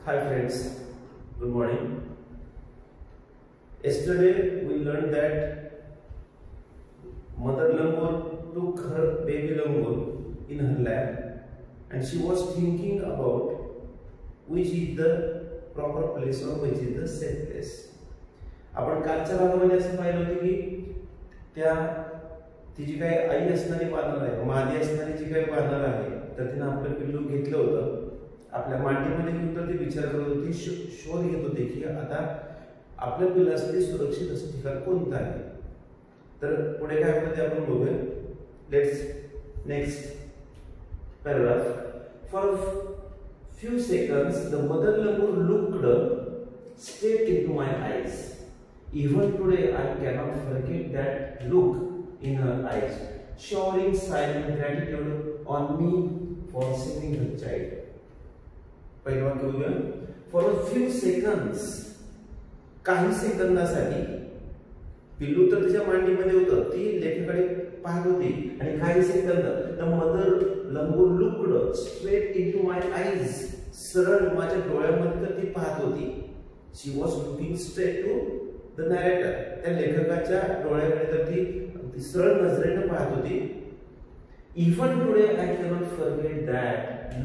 Hi friends, good morning. Yesterday we learned that Mother Langur took her baby Langur in her lap and she was thinking about which is the proper place or which is the safe place. आपण कालच्या भागामध्ये असं पाहिलं होतं की त्या तिची काय आई असणारी वानर आहे, मादी असणारी जी काय वानर आहे, तर तिने आपलं पिल्लू घेतलं होतं. आपल्या मांडीमध्ये घेऊन तर ती विचार करत होती, शोध घेत होती की आता आपल्या पिल्लासाठी सुरक्षित असं ठिकाण कोणतं आहे. तर पुढे काय होतं ते आपण बघूया. Let's next paragraph. For few seconds the mother langur looked straight into my eyes. Even today I cannot forget that look in her eyes, showering silent gratitude on me for saving her child. पहिलं वाक्य बघूया. For a few seconds, काही सेकंदासाठी पिल्लू तर तिच्या मांडीमध्ये होतं, ती लेखाकडे पाहत होती आणि काही सेकंद the mother langur looked straight into my eyes, सरळ माझ्या डोळ्यामध्ये तर ती पाहत होती. She was looking straight to the narrator, त्या लेखकाच्या डोळ्याकडे तर ती सरळ नजरेने पाहत होती. Even today I cannot forget that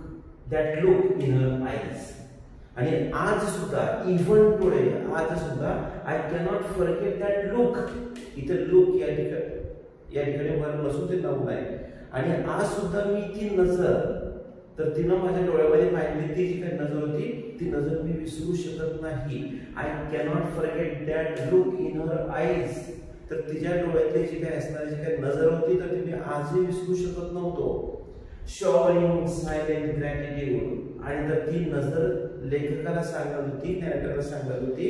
look in her eyes. आणि आज सुद्धा इवन टुडे, आज सुद्धा I cannot forget that look. इथे लुक या ठिकाणी वर नसून ते नाऊन आहे. आणि आज सुद्धा मी ती नजर, तर तिनं माझ्या डोळ्यामध्ये पाहिली ती जी काही नजर होती, ती नजर मी विसरू शकत नाही. I cannot forget that look in her eyes. तर तिच्या डोळ्यातली जी काही असणारी जी काही नजर होती, तर ती मी आजही विसरू शकत नव्हतो. Showering silent gratitude. आणि तर ती नजर लेखकाला सांगत होती, नॅरेटरला सांगत होती,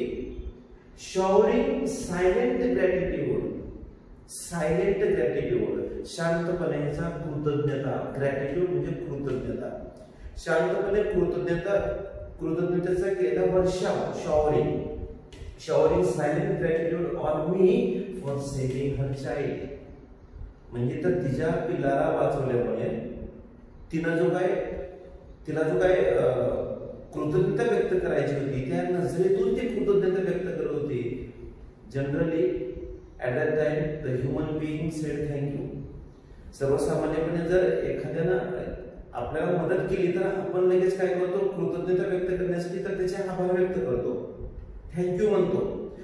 showering silent gratitude. Silent gratitude, शांतपणेचा कृतज्ञता. ग्रॅटिट्यूड म्हणजे कृतज्ञता. शांतपणे कृतज्ञतेचा केलेला वर्षाव. Showering silent gratitude on me for saving her child. म्हणजे तर तिच्या पिल्लाला वाचवल्यामुळे तिला जो काय कृतज्ञता व्यक्त करायची होती, त्या नजरेतून ती कृतज्ञता व्यक्त करत होती. Generally at that time the human being said thank you. सर्वसामान्यपणे जर एखाद्यानं आपल्याला मदत केली तर आपण लगेच काय करतो, कृतज्ञता व्यक्त करण्यासाठी तर त्याचे आभार व्यक्त करतो, थँक्यू म्हणतो.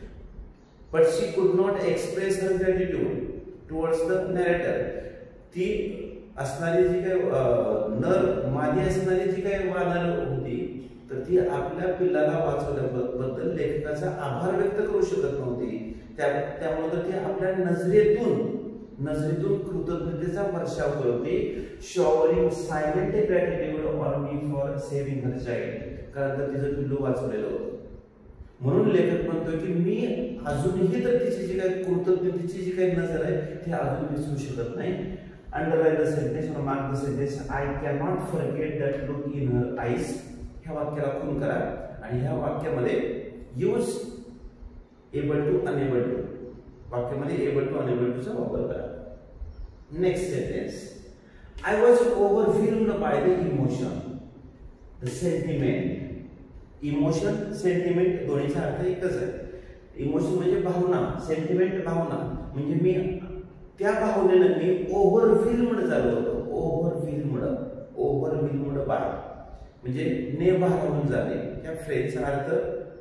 But she could not express her gratitude towards the narrator. ती असणारी जी काही मादी असणारी जी काही वानर होती, तर ती आपल्या पिल्लाला वाचवल्याबद्दल लेखकाचा आभार व्यक्त करू शकत नव्हती. त्यामुळे तर ती आपल्या नजरेतून कृतज्ञतेचा वर्षाव करत होती. Showering silent gratitude on me for saving her child. कारण तर तिचं पिल्लू वाचवलेलं होतं. म्हणून लेखक म्हणतोय की मी अजूनही तर तिची जी काही कृतज्ञतेची जी काही नजर आहे ती अजून विसरू शकत नाही. अंडरलाइन द सेंटेन्स और mark the sentence. I cannot forget that look in her eyes. ह्या वाक्याला खून करा आणि ह्या वाक्यामध्ये use able to unable to, वाक्यामध्ये एबल टू अनेबल टू चा वापर करा. Next sentence. I was overwhelmed by the emotion, the sentiment. Emotion sentiment दोन्हीचा अर्थ एकच आहे. इमोशन म्हणजे भावना, सेंटिमेंट भावना. म्हणजे मी त्या भावनेनं मी ओव्हरव्हेल्म्ड झालो होतो. ओव्हरव्हेल्म्ड बाय म्हणजे ने भारावून झाले. त्या फ्रेजचा अर्थ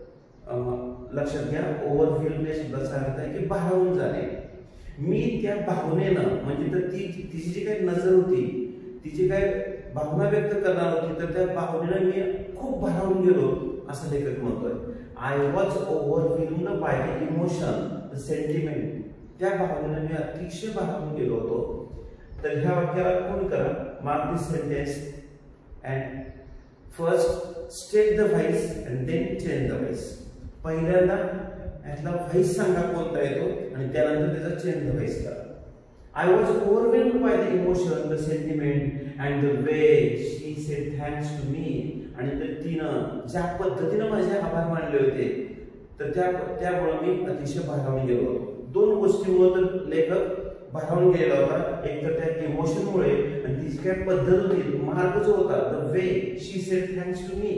लक्षात घ्या. ओव्हरव्हेल्म्ड या शब्दाचा अर्थ आहे की भारावून झाले. मी त्या भावनेनं, म्हणजे तर तिची जी काही नजर होती, तिची काय भावना व्यक्त करणार होती, तर त्या भावनेनं मी खूप भारावून गेलो असं लेखक म्हणतोय. I was overwhelmed by the emotion, the sentiment. त्या भावनेनं मी अतिशय भारावून गेलो होतो. तर ह्या वाक्याला खून करा. Mark this sentence and first state the voice and then change the voice. पहिल्यांदा यातला व्हॉइस सांगा कोणता येतो आणि त्यानंतर त्याचा चेंज द व्हॉइस करा. I was overwhelmed by the emotion, the sentiment and the way she said thanks to me. आणि तर तिनं ज्या पद्धतीनं माझे आभार मानले होते, तर त्यामुळे मी अतिशय भारावून गेलो होतो. दोन गोष्टींमुळे तर लेखक भारावून गेला होता. एक तर त्या इमोशनमुळे आणि तिची काय पद्धत होती, मार्ग जो होता, the way she said thanks to me,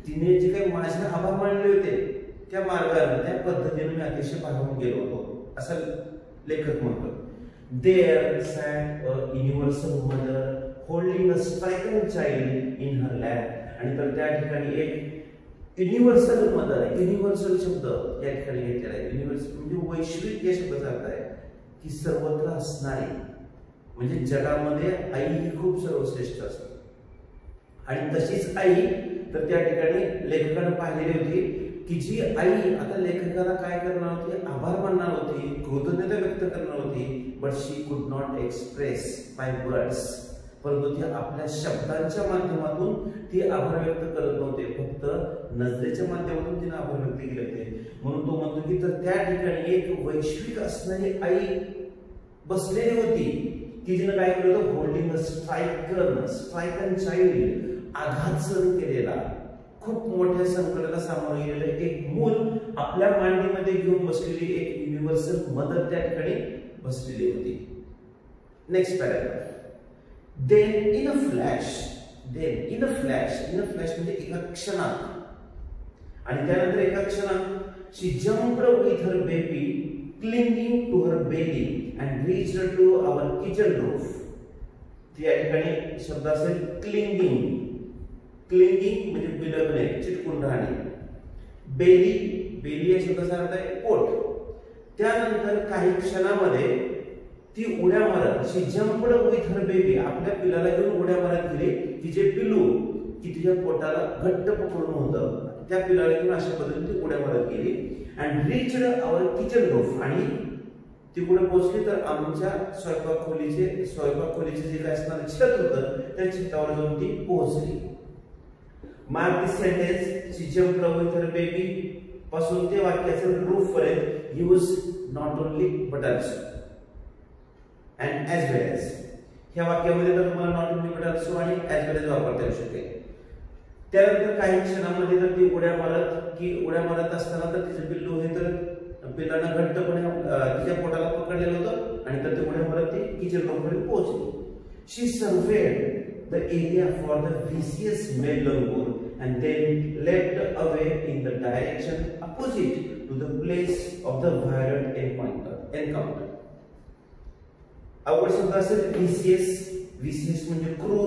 तिने जे काही माझे आभार मानले होते त्या मार्गाने त्या पद्धतीने मी अतिशय भारावून गेलो होतो असं लेखक म्हणतो. There sat a universal mother holding a stricken child in her lap. आणि तर त्या ठिकाणी एक युनिव्हर्सल मदर आहे. युनिव्हर्सल शब्द या ठिकाणी घेतलेला आहे. युनिव्हर्सल म्हणजे वैश्विक या शब्दाचा अर्थ आहे की सर्वत्र असणारी, म्हणजे जगामध्ये आई ही खूप सर्वश्रेष्ठ असते. आणि तशीच आई तर त्या ठिकाणी लेखकाने पाहिलेली होती की जी आई आता लेखकाला काय करणार होती, आभार मानणार होती, कृतज्ञता व्यक्त करणार होती, but she could not express by words. परंतु ती आपल्या शब्दांच्या माध्यमातून ती आभार व्यक्त करत नव्हते, फक्त नजरेच्या माध्यमातून तिने आभार व्यक्त केले होते. म्हणून तो म्हणतो की तर त्या ठिकाणी एक वैश्विक असणारी आई बसलेली होती की जिने काय केलं होतं, होल्डिंग अ स्ट्रायकन चाइल्ड, आघात सहन केलेला, खूप मोठ्या संकटाला सामोरे गेलेलं एक मूल आपल्या मांडीमध्ये घेऊन बसलेली एक युनिव्हर्सल मदर त्या ठिकाणी बसलेली होती. Next paragraph. Then in a flash म्हणजे एका क्षणात, आणि त्यानंतर एका क्षणात she jumped with her baby clinging to her belly and reached to our kitchen roof. त्या ठिकाणी शब्द असेल clinging म्हणजे बिलगणे, चिटकून राहणे. बेली या शब्दाचा अर्थ आहे पोट. त्यानंतर काही क्षणामध्ये ती उड्या मारत, she jumped with her baby, आपल्या पिलाला घेऊन उड्या मारत गेली. तिचे पिलू की तिच्या पोटाला घट्ट पकडून होतं, त्या पिलाला घेऊन अशा पद्धतीने ती उड्या मारत गेली. And reached our kitchen roof, आणि ती कुठे पोहोचली तर आमच्या स्वयंपाक खोलीचे जे काय असणारे छत होतं त्या छतावर जाऊन ती पोहोचली. Mark this sentence, she jumped with her baby पासून ते वाक्याचं रूफ पर्यंत use not only but also and as well as. ह्या वाक्यामध्ये तर तुम्हाला नॉट ओनली बट ऑल्सो आणि as well as वापरता येऊ शकेल. त्यानंतर काही क्षणामध्ये तर ती उड्या मारत असताना तर तिचे पिल्लू हे तर पिल्लांना घट्टपणे तिच्या पोटाला पकडलेलं होतं, आणि तर ती उड्या मारत ती किचन रूमपर्यंत पोहोचली. She surveyed the area for the vicious male langur and then leapt away in the direction opposite to the place of the violent encounter. अवघड शब्द असेल विशियस म्हणजे क्रूर.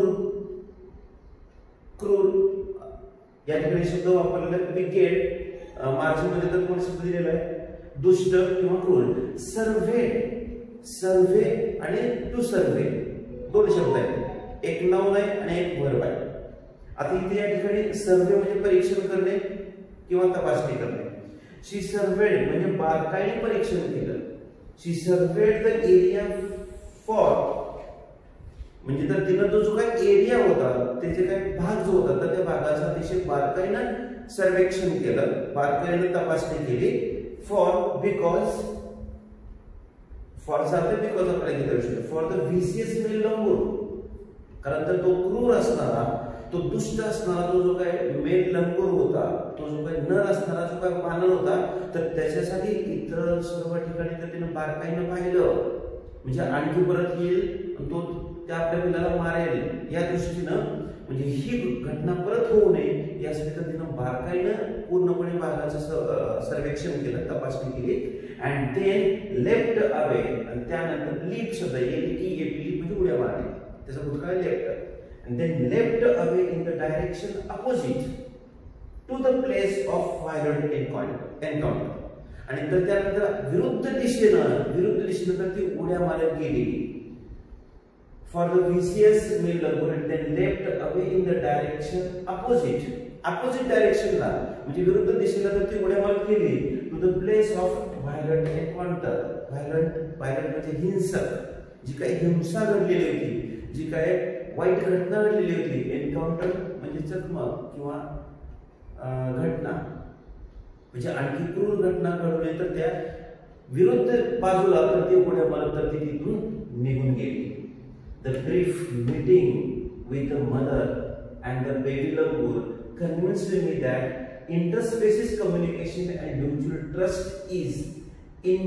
या ठिकाणी शब्द वापरलेला आहे. विकेट मार्जिन मध्ये तर तुम्हाला शब्द दिलेला आहे दुष्ट किंवा क्रूर. सर्वे आणि टू सर्वे दोन शब्द आहेत, एक नाउन आहे आणि एक वर्ब आहे. आता इथे या ठिकाणी सर्वे म्हणजे परीक्षण करणे किंवा तपासणी करणे. शी सर्वेड म्हणजे बारकाईने परीक्षण केलं. She surveyed the area for म्हणजे तर तिनं तो जो काही एरिया होता, त्याचे काही भाग जो होता तर त्या भागाचं अतिशय बारकाईनं सर्वेक्षण केलं, बारकाईनं तपासणी केली. बिकॉज आपल्याला घेता शकतो. For the vicious male langur, कारण तर तो क्रूर असणारा, तो दुष्ट असणारा तो जो काही मेल लंगूर होता, तो जो काही नर असणारा जो काही मानव होता, तर त्याच्यासाठी इतर सर्व ठिकाणी तर तिनं बारकाईनं पाहिलं, म्हणजे आणखी परत येईल तो त्या आपल्या पिलाला मारेल या दृष्टीनं, म्हणजे ही घटना परत होऊ नये यासाठी तर तिनं बारकाईनं पूर्णपणे भागाचं सर्वेक्षण केलं, तपासणी केली. अँड देन लेफ्ट अवे, आणि त्यानंतर लीप शब्द लीप म्हणजे उड्या मारणे, त्याचा भूतकाळ left. And then left away in the direction opposite to the place of violent encounter, आणि तर त्यानंतर विरुद्ध दिशेनं तर ती उड्या मारत गेली. For the vicious male langur and then left away in the direction opposite डायरेक्शनला म्हणजे विरुद्ध दिशेला तर ती उड्या मारत गेली to the place of violent encounter. Violent म्हणजे हिंसक, जी काही हिंसा घडलेली होती, जी काही वाईट घटना घडलेली होती. एन्काउंटर म्हणजे चकमक किंवा घटना, म्हणजे आणखी क्रूर घटना घडू नये तर त्या विरुद्ध बाजूला तर ती उड्या मारत तर ती तिथून निघून गेली. The brief meeting with the mother and the baby langur convinced me that interspecies communication and mutual trust is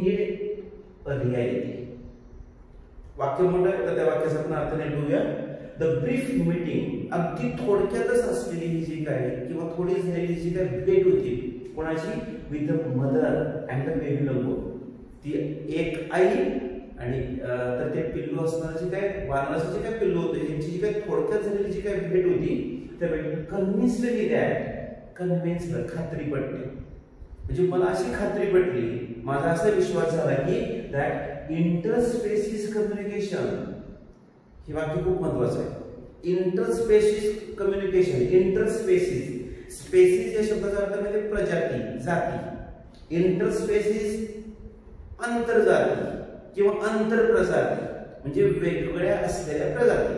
indeed a reality. वाक्य मोठं तर त्या वाक्याचा आपण अर्थ नीट बघूया. द ब्रीफ मीटिंग, अगदी थोडक्यातच असलेली ही जी काय किंवा थोडी झालेली जी काय भेट होती कोणाची, with the mother and the baby langur. ती एक आई आणि तर ते पिल्लू असणारं जे काय वानराचं जे काय पिल्लू होतं यांची जी काय थोडक्यात झालेली जी काय भेट होती त्या भेटीत कन्व्हिन्स्ड मी दॅट, कन्व्हिन्स्ड खात्री पटली, म्हणजे मला अशी खात्री पटली, माझा असा विश्वास झाला की दॅट इंटरस्पेसिस कम्युनिकेशन, हे वाक्य खूप महत्वाचं आहे. इंटरस्पेसिस कम्युनिकेशन, इंटरस्पेसिस, स्पेसिस या शब्दाचा अर्थ म्हणजे प्रजाती, जाती. इंटरस्पेसिस आंतरजाती किंवा आंतरप्रजाती म्हणजे वेगवेगळ्या असलेल्या प्रजाती.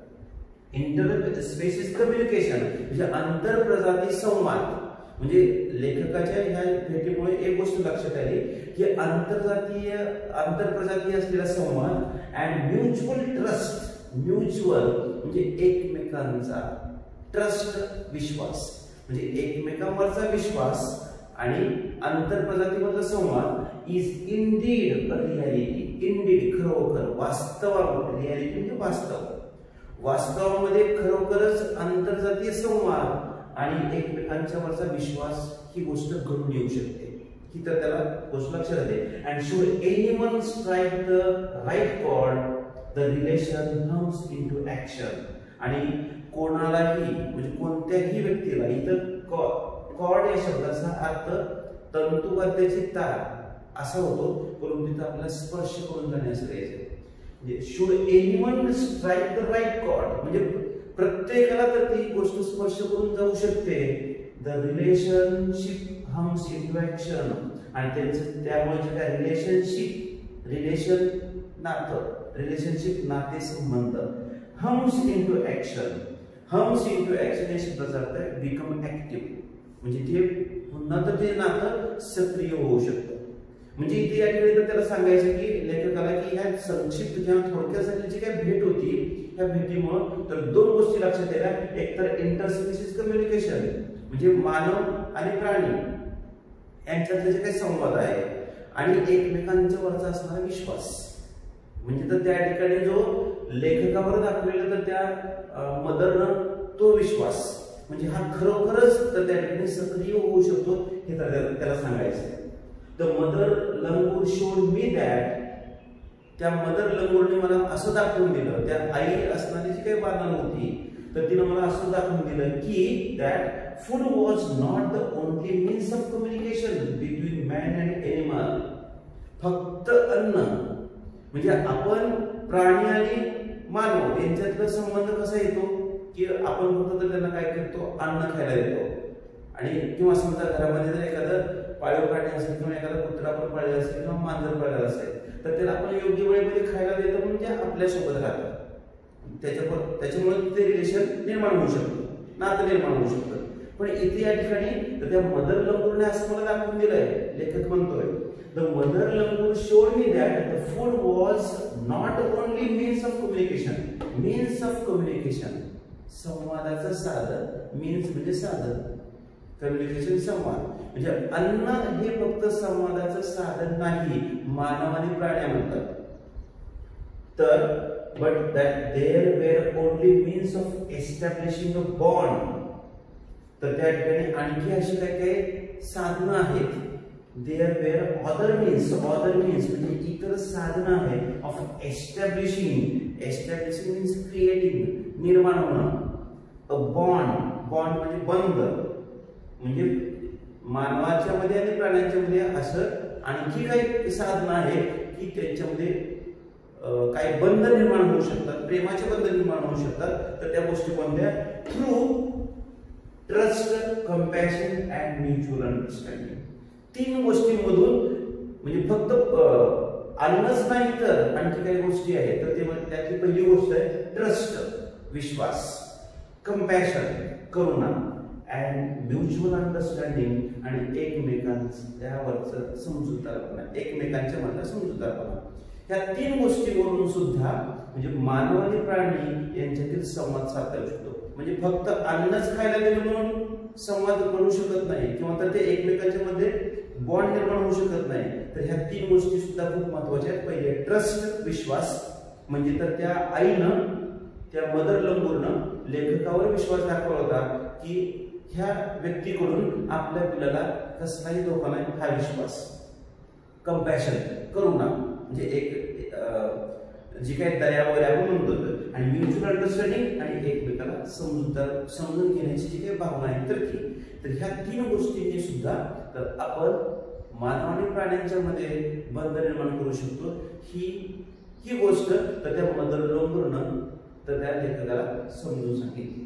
इंटरस्पेसिस कम्युनिकेशन म्हणजे आंतरप्रजाती संवाद. म्हणजे लेखकाच्या ह्या भेटीमुळे एक गोष्ट लक्षात आली की आंतरप्रजातीय असलेला संवाद अँड म्युच्युअल ट्रस्ट, म्युच्युअल म्हणजे एकमेकांचा, ट्रस्ट विश्वास म्हणजे एकमेकांवरचा विश्वास आणि आंतरप्रजातीमधला संवाद is indeed a reality. Indeed खरोखर, वास्तवामध्ये रियालिटी म्हणजे वास्तव, वास्तवामध्ये खरोखरच आंतरजातीय संवाद आणि एकमेकांच्या वरचा विश्वास ही गोष्ट घडून येऊ शकते. ही तर त्याला गोष्ट लक्षात आली. And should anyone strike the right chord the relation comes into action. आणि कोणालाही म्हणजे कोणत्याही व्यक्तीला, इथं कॉर्ड या शब्दाचा अर्थ तंतुवाद्याची तार असा होतो, परंतु तिथं आपल्याला स्पर्श करून जाण्याचं यायचं. म्हणजे should anyone strike the right chord म्हणजे प्रत्येकाला तर ती गोष्ट स्पर्श करून जाऊ शकते. The relationship hums into action. आणि त्यांचं त्यामुळे जे काय रिलेशन नातं, रिलेशनशिप नाते संबंध, hums into action. Hums into action या शब्दाचा अर्थ आहे बिकम ऍक्टिव्ह, म्हणजे ते पुन्हा तर ते नातं सक्रिय होऊ शकतं. म्हणजे इथे या ठिकाणी तर त्याला सांगायचं की लेखकाला की ह्या संक्षिप्त किंवा थोडक्यात झालेली जी काही भेट होती ह्या भेटीमुळे तर दोन गोष्टी लक्षात आल्या. एक तर इंटरस्पेसिस कम्युनिकेशन म्हणजे मानव आणि प्राणी यांच्यातले जे काही संवाद आहे आणि एकमेकांच्या वरचा असणारा विश्वास. म्हणजे तर त्या ठिकाणी जो लेखकावर दाखवलेला तर त्या मदरनं तो विश्वास म्हणजे हा खरोखरच तर त्या ठिकाणी सक्रिय होऊ शकतो हे तर त्याला सांगायचं. The mother langur showed me that, त्या मदर लंगूरने मला असं दाखवून दिलं, त्या आई असणारी जी काही बालन होती तर तिने मला असं दाखवून दिलं की that food was not the only means of communication between man and animal. फक्त अन्न म्हणजे आपण प्राणी आणि मानव यांच्यातला संबंध कसा येतो की आपण फक्त त्यांना काय करतो, अन्न खायला देतो. आणि किंवा समजा घरामध्ये जर एखादं पाळीव प्राणी असेल किंवा एखादा कुत्रा आपण पाळलेला असेल किंवा मांजर पाळलेला असेल तर त्याला आपण योग्य वेळेमध्ये खायला देतो म्हणून ते आपल्यासोबत राहतात. त्याच्यामुळे ते रिलेशन निर्माण होऊ शकतं, नातं निर्माण होऊ शकतं. पण इथे या ठिकाणी तर त्या मदर लंगूरने असं मला दाखवून दिलंय, लेखक म्हणतोय the mother langur showed me that the food was not only means of communication. Means of communication संवादाचं साधन, मीन्स म्हणजे साधन, कम्युनिकेशन संवाद म्हणजे अन्न हे फक्त संवादाचं साधन नाही मानव आणि प्राण्यांमध्ये. तर but that there were only means of establishing a bond. तर त्या ठिकाणी आणखी अशी काही काही साधनं आहेत. देअर वेअर अदर मीन्स म्हणजे इतर साधनं आहेत of establishing. Establishing means creating, निर्माण होणं. अ बॉन्ड म्हणजे बंध म्हणजे मानवाच्या मध्ये आणि प्राण्यांच्या मध्ये असं आणखी काही साधनं आहेत की त्यांच्यामध्ये काही बंध निर्माण होऊ शकतात, प्रेमाचे बंध निर्माण होऊ शकतात. तर त्या गोष्टी कोणत्या, through trust, compassion and mutual understanding. तीन गोष्टींमधून म्हणजे फक्त अन्नच नाही तर आणखी काही गोष्टी आहेत. तर त्यातली पहिली गोष्ट आहे ट्रस्ट, विश्वास, कंपॅशन, करुणा अँड म्युच्युअल अंडरस्टँडिंग आणि एकमेकांच्यावरचं समजूतदारपणा, एकमेकांच्या मधला समजूतदारपणा. ह्या तीन गोष्टीवरून सुद्धा म्हणजे मानव आणि प्राणी यांच्यातील संवाद साधता येऊ शकतो. म्हणजे फक्त अन्नच खायला दिलं म्हणून संवाद करू शकत नाही किंवा तर ते एकमेकांच्या मध्ये बॉन्ड निर्माण होऊ शकत नाही. तर ह्या तीन गोष्टी सुद्धा खूप महत्वाच्या आहेत. पहिले ट्रस्ट, विश्वास म्हणजे तर त्या आईनं त्या मदर लंगूरनं लेखकावर विश्वास दाखवला होता की ह्या व्यक्तीकडून आपल्या पिलाला कसलाही धोका नाही, हा विश्वास, कंपॅशन, करुणा, म्हणजे एक जी काही दया वगैरे आपण म्हणतो, आणि म्युच्युअल अंडरस्टँडिंग आणि एकमेकाला समजून घेण्याची जी काही भावना आहे तर ह्या तीन गोष्टींनी सुद्धा तर आपण मानव आणि प्राण्यांच्या मध्ये बंध निर्माण करू शकतो. ही गोष्ट तर त्या मदर लंगूरनं तर त्या लेखकाला समजून सांगितली.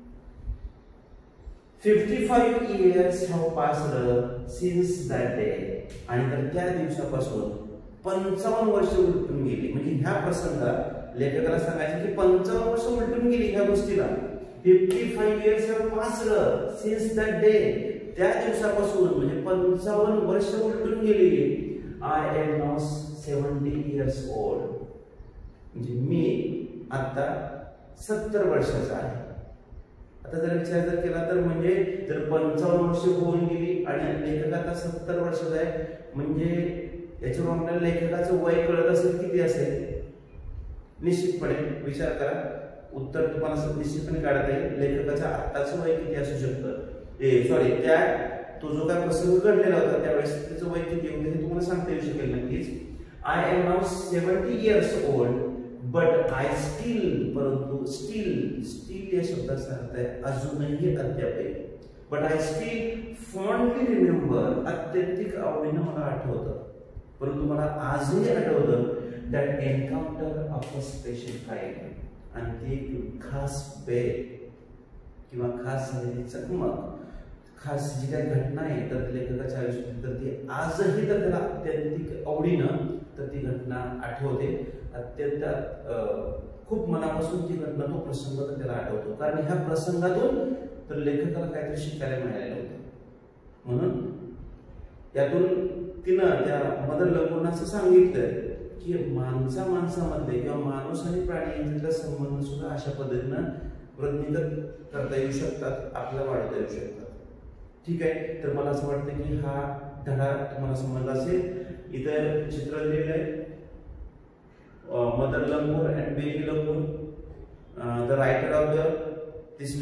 55 years have passed since that day. आणि तर त्या दिवसापासून 55 वर्ष उलटून गेली. म्हणजे ह्या प्रसंगाला लेखकाला सांगायचं की 55 वर्ष उलटून गेली ह्या गोष्टीला. 55 years have passed since that day. त्या दिवसापासून म्हणजे 55 वर्ष उलटून गेली. I am now 70 years old. म्हणजे मी आता 70 वर्षाचा आहे. आता जर विचार केला तर म्हणजे जर 55 वर्ष होऊन गेली आणि लेखक आता 70 वर्षाचा आहे, म्हणजे याच्यावर आपल्याला लेखकाचं वय कळत असेल किती असेल. निश्चितपणे विचार करा, उत्तर तुम्हाला निश्चितपणे काढता येईल. लेखकाचं आत्ताचं वय किती असू शकतं, त्या तो जो काय प्रसंग घडलेला होता त्यावेळेस त्याचं वय किती होतं हे तुम्हाला सांगता येऊ शकेल नक्कीच. I am now 70 years old but I still, परंतु स्टील या शब्दाचा अर्थ आहे अजूनही, अद्यापही. But I still fondly remember, अत्यंतिक आवडीनं मला आठवतं, परंतु मला आजही आठवतं that encounter of a special kind. आणि ती खास बेट किंवा खास झालेली चकमक, खास जी काही घटना आहे तर लेखकाच्या आयुष्यात तर ती आजही तर त्याला अत्यंतिक आवडीनं तर ती घटना आठवते. अत्यंत खूप मनापासून ती घटना, तो प्रसंग तर त्याला आठवतो, कारण ह्या प्रसंगातून तर लेखकाला काहीतरी शिकायला मिळालेलं होतं. म्हणून यातून तिनं त्या मदर लंगूरनं असं सांगितलं की माणसामध्ये किंवा माणूस आणि प्राणी यांच्यातला संबंध सुद्धा अशा पद्धतीनं वृद्धिंगत करता येऊ शकतात, आपल्याला वाढवता येऊ शकतात. ठीक आहे, तर मला असं वाटतं की हा धडा तुम्हाला समजला असेल. इथं चित्र लिहिलं आहे mother langur and baby langur. The writer of this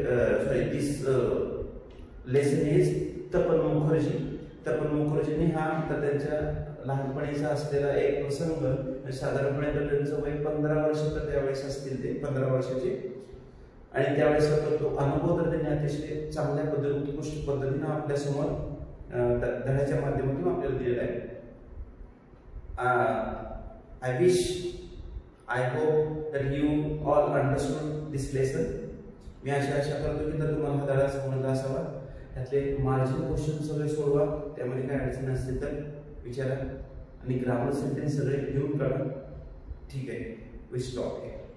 lesson is Tapan Mukherjee. Tapan मुखर्जींनी हा तर त्यांच्या लहानपणीचा असलेला एक प्रसंग, साधारणपणे तर त्यांचं वय 15 वर्ष तर त्यावेळेस असतील, ते 15 वर्षाचे, आणि त्यावेळेस तो अनुभव तर त्यांनी अतिशय चांगल्या पद्धतीने, उत्कृष्ट पद्धतीने आपल्या समोर धड्याच्या माध्यमातून आपल्याला दिलेला आहे. I hope that you all understood this lesson. मी आशा करतो की तुम्हाला हा धडा समजला असावा. त्यातले मार्जिन क्वेश्चन सगळे सोडवा, त्यामध्ये काय अडचण असते तर विचारा, आणि ग्रामर सेंटेन्स सगळे लिहून काढा. ठीक आहे, वी स्टॉप.